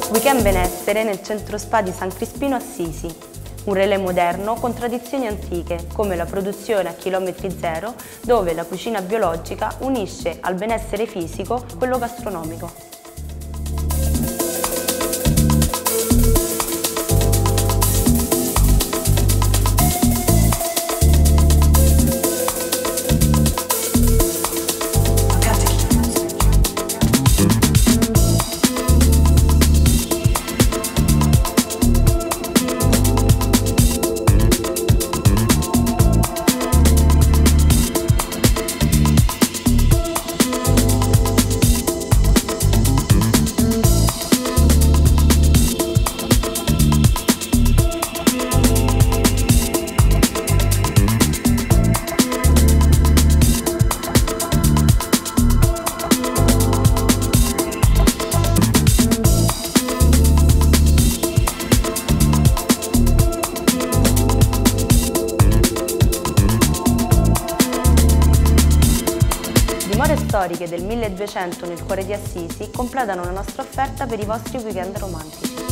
Weekend benessere nel centro spa di San Crispino Assisi. Un relè moderno con tradizioni antiche, come la produzione a chilometri zero, dove la cucina biologica unisce al benessere fisico quello gastronomico. Dimore storiche del 1200 nel cuore di Assisi completano la nostra offerta per i vostri weekend romantici.